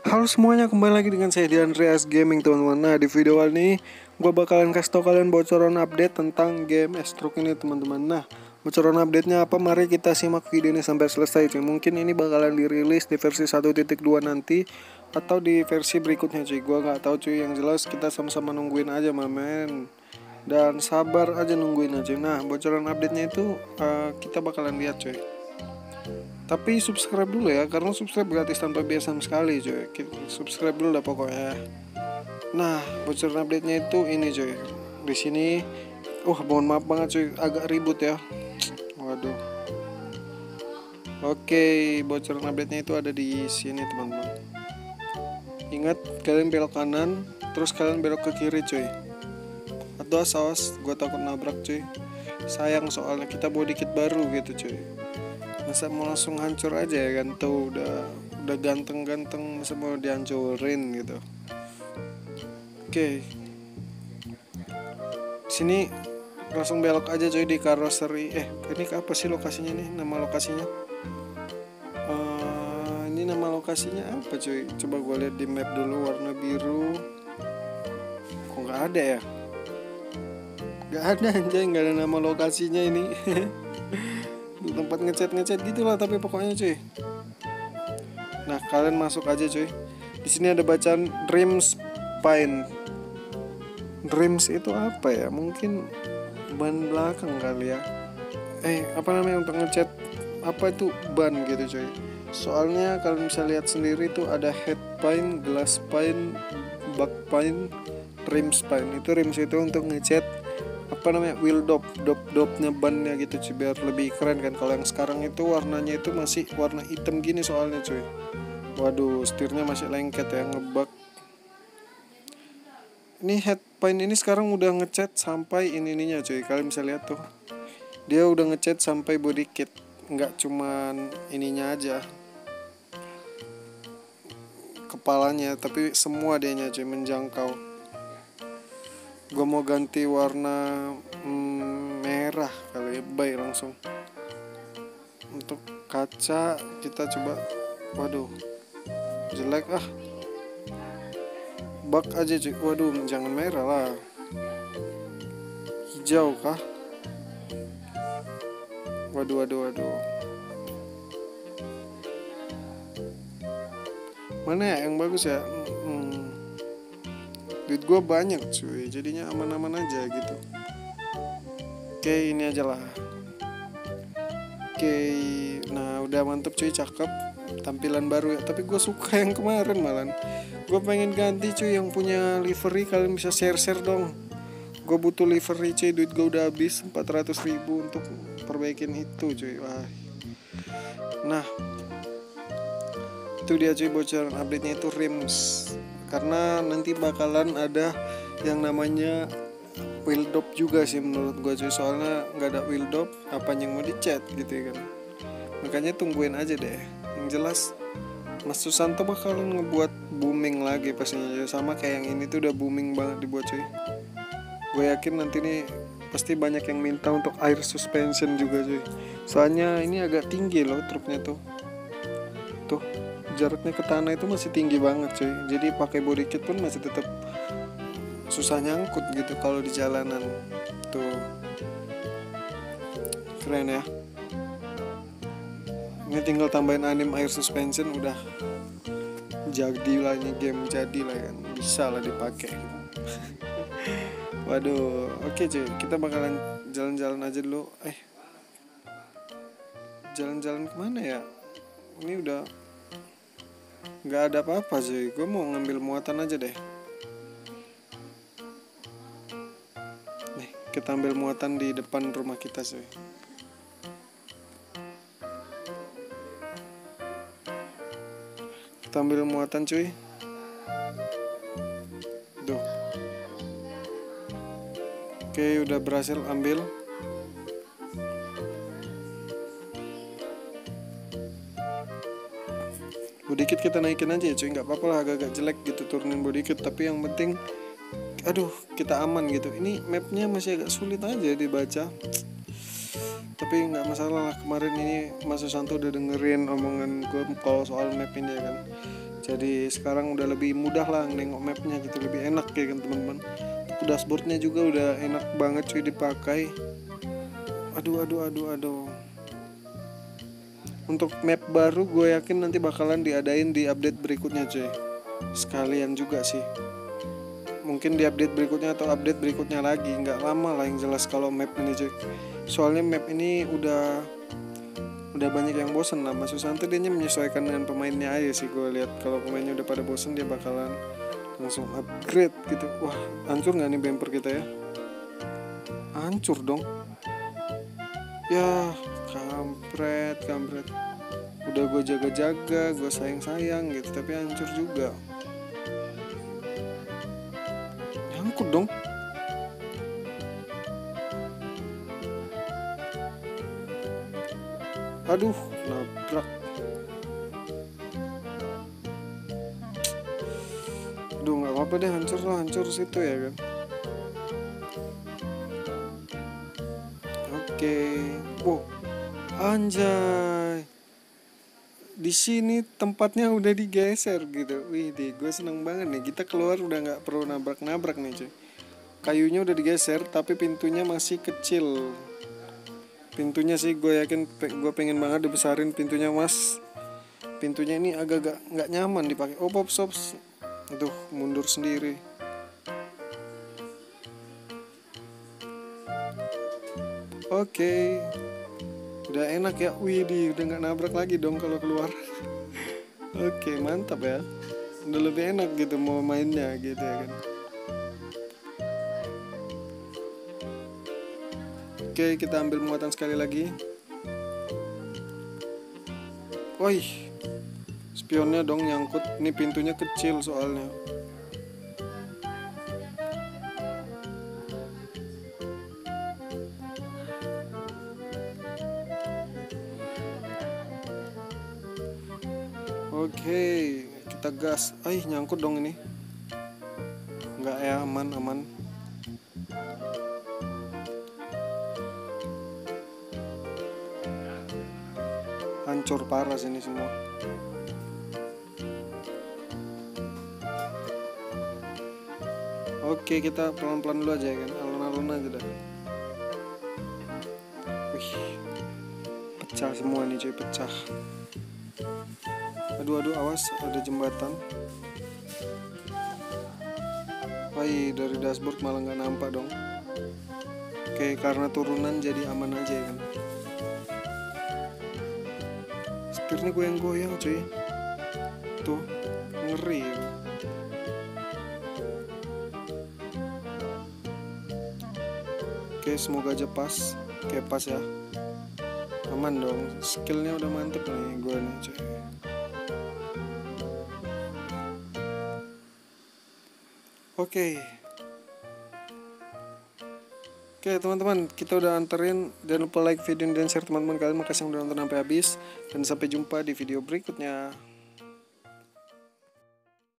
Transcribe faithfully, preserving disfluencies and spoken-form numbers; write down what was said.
Halo semuanya, kembali lagi dengan saya di Andreas Gaming teman-teman. Nah, di video kali ini gue bakalan kasih tau kalian bocoran update tentang game S-Stroke ini teman-teman. Nah, bocoran update-nya apa? Mari kita simak video ini sampai selesai cuy. Mungkin ini bakalan dirilis di versi satu titik dua nanti atau di versi berikutnya cuy. Gue gak tahu cuy, yang jelas kita sama-sama nungguin aja mamen. Dan sabar aja nungguin aja. Nah, bocoran update-nya itu uh, kita bakalan lihat cuy. Tapi subscribe dulu ya, karena subscribe gratis tanpa biaya sama sekali coy. Subscribe dulu lah pokoknya. Nah, bocoran update-nya itu ini coy. Di sini, wah mohon maaf banget coy, agak ribut ya. Waduh. Oke, bocoran update-nya itu ada di sini teman-teman. Ingat, kalian belok kanan, terus kalian belok ke kiri coy. Atau awas, gue takut nabrak coy. Sayang soalnya kita bawa dikit baru gitu coy. Masa mau langsung hancur aja ya kan, tuh udah udah ganteng-ganteng masa mau dihancurin gitu. Oke, sini langsung belok aja coy di karoseri. Eh ini apa sih lokasinya nih, nama lokasinya? Uh, ini nama lokasinya apa coy? Coba gue lihat di map dulu, warna biru. Kok nggak ada ya? Nggak ada anjay, nggak ada nama lokasinya ini. Tempat ngecat-ngecat gitulah, tapi pokoknya cuy. Nah, kalian masuk aja cuy. Di sini ada bacaan Dreams Pine. Dreams itu apa ya? Mungkin ban belakang kali ya. Eh, apa namanya untuk ngecat? Apa itu ban gitu cuy. Soalnya kalian bisa lihat sendiri tuh ada head pine, glass pine, back pine, rims pine. Itu rims itu untuk ngecat apa namanya, wheel dop dop dopnya bannya gitu cuy, biar lebih keren kan. Kalau yang sekarang itu warnanya itu masih warna hitam gini soalnya cuy. Waduh, setirnya masih lengket ya, ngebug. Ini head pine ini sekarang udah ngecat sampai ini ininya cuy, kalian bisa lihat tuh, dia udah ngecat sampai body kit, nggak cuman ininya aja kepalanya, tapi semua dianya cuy, menjangkau. Gue mau ganti warna hmm, merah kali ya, baik langsung. Untuk kaca kita coba, waduh jelek ah, bak aja cuy. Waduh, jangan merah lah, hijau kah? Waduh waduh waduh, mana ya yang bagus ya? hmm. Duit gue banyak cuy, jadinya aman-aman aja gitu. Oke, ini aja lah. Oke, nah udah mantep cuy, cakep. Tampilan baru ya, tapi gue suka yang kemarin malan. Gue pengen ganti cuy, yang punya livery kalian bisa share-share dong. Gue butuh livery cuy, duit gue udah habis empat ratus ribu untuk perbaikin itu cuy. Wah. Nah, itu dia cuy bocoran update-nya itu rims. Karena nanti bakalan ada yang namanya wheel dop juga sih menurut gue cuy. Soalnya gak ada wheel dop, apanya yang mau dicat gitu ya kan. Makanya tungguin aja deh. Yang jelas Mas Susanto bakalan ngebuat booming lagi pastinya. Sama kayak yang ini tuh udah booming banget dibuat cuy. Gue yakin nanti nih pasti banyak yang minta untuk air suspension juga cuy. Soalnya ini agak tinggi loh truknya tuh. Tuh, jaraknya ke tanah itu masih tinggi banget cuy. Jadi pakai body kit pun masih tetap susah nyangkut gitu kalau di jalanan. Tuh, keren ya. Ini tinggal tambahin anim air suspension udah jadi lah, ini game jadi lah kan, bisa lah dipakai. Waduh, oke cuy, kita bakalan jalan-jalan aja dulu. Eh, jalan-jalan kemana ya? Ini udah nggak ada apa-apa cuy. Gue mau ngambil muatan aja deh. Nih, kita ambil muatan di depan rumah kita cuy. Kita ambil muatan cuy. Duh. Oke, udah berhasil ambil. Body kit kita naikin aja ya cuy, nggak apa-apa lah, agak-agak jelek gitu turunin body kit, tapi yang penting aduh kita aman gitu. Ini mapnya masih agak sulit aja dibaca, tapi nggak masalah lah. Kemarin ini Mas Susanto udah dengerin omongan gue kalau soal map ini ya kan. Jadi sekarang udah lebih mudah lah nengok mapnya gitu, lebih enak ya kan teman-teman. Dashboardnya juga udah enak banget cuy dipakai. Aduh aduh aduh aduh. Untuk map baru gue yakin nanti bakalan diadain di update berikutnya cuy. Sekalian juga sih. Mungkin di update berikutnya atau update berikutnya lagi, nggak lama lah yang jelas kalau map ini cuy. Soalnya map ini udah udah banyak yang bosen lah. Mas Susanto dia menyesuaikan dengan pemainnya aja sih, gue lihat. Kalau pemainnya udah pada bosen dia bakalan langsung upgrade gitu. Wah, hancur nggak nih bumper kita ya? Hancur dong. Ya, kampret, kampret. Udah gue jaga-jaga, gue sayang-sayang gitu, tapi hancur juga. Nyangkut dong. Aduh, nabrak. Aduh, nggak apa-apa deh, hancur lah, hancur situ ya kan. Oke, wow, anjay. Di sini tempatnya udah digeser gitu. Wih, deh, gue seneng banget nih. Kita keluar udah nggak perlu nabrak-nabrak nih cuy. Kayunya udah digeser, tapi pintunya masih kecil. Pintunya sih gue yakin gue pengen banget dibesarin pintunya mas. Pintunya ini agak-agak nggak nyaman dipakai. Oh pop sops, aduh mundur sendiri. Oke, udah enak ya. Wih, di udah nggak nabrak lagi dong kalau keluar. Oke, mantap ya. Udah lebih enak gitu mau mainnya gitu ya kan. Oke, kita ambil muatan sekali lagi. Wih, spionnya dong nyangkut. Ini pintunya kecil soalnya. Oke, kita gas. Aih, nyangkut dong ini. Enggak ya, aman, aman. Hancur parah sini semua. Oke, kita pelan-pelan dulu aja ya kan, alon-alon aja dah. Wih, pecah semua nih cuy, pecah. Aduh aduh, awas ada jembatan. Wih, dari dashboard malah nggak nampak dong. Oke, karena turunan jadi aman aja ya kan. Setirnya goyang-goyang cuy. Tuh, ngeri ya. Oke, semoga aja pas. Oke, pas ya. Aman dong. Skillnya udah mantep nih gue nih cuy. Oke. Oke teman-teman, kita udah anterin. Jangan lupa like video dan share teman-teman kalian. Makasih yang udah nonton sampai habis. Dan sampai jumpa di video berikutnya.